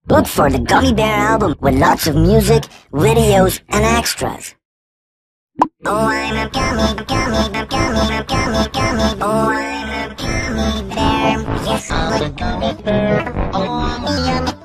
Look for the Gummy Bear album with lots of music, videos, and extras. Oh, I'm a gummy, gummy, gummy, gummy, gummy. Oh, I'm a gummy bear. Yes, I'm a gummy bear. Oh, I'm a